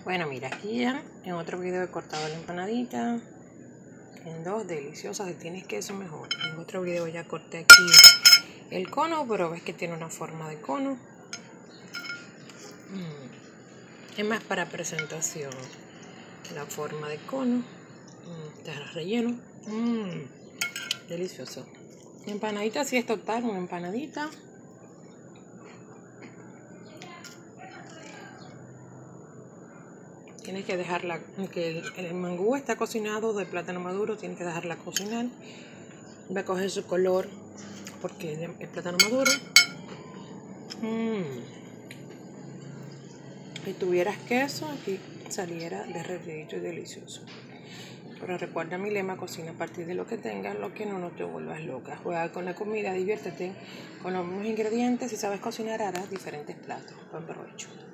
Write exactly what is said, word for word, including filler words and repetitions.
Bueno, mira, aquí ya en otro video he cortado la empanadita en dos deliciosas. Si tienes queso mejor. En otro video ya corté aquí el cono, pero ves que tiene una forma de cono. Mm. Es más para presentación la forma de cono. Mm. Está relleno. Mm. Delicioso. Empanadita, si es total, una empanadita. Tienes que dejarla, que el, el mangú está cocinado de plátano maduro, tienes que dejarla cocinar. Va a coger su color porque el, el plátano maduro. Mmm. Si tuvieras queso, aquí saliera derretidito y delicioso. Pero recuerda mi lema: cocina a partir de lo que tengas, lo que no, no te vuelvas loca. Juega con la comida, diviértete con los mismos ingredientes. Si sabes cocinar, harás diferentes platos. Buen provecho.